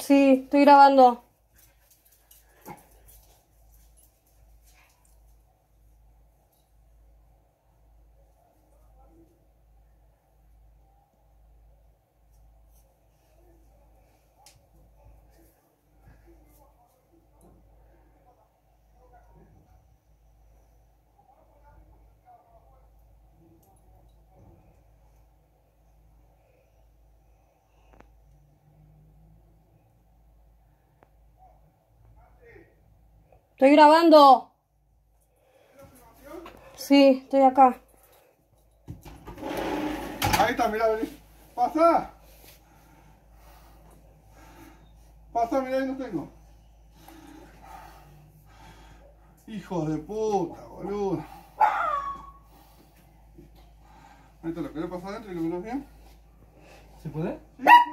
Sí, estoy grabando. Estoy grabando. Sí, estoy acá. Ahí está, mirá, vení. Pasa. Pasa, mirá, ahí lo tengo. Hijo de puta, boludo. Ahí te lo querés pasar adentro y lo mirás bien. ¿Se puede? Sí.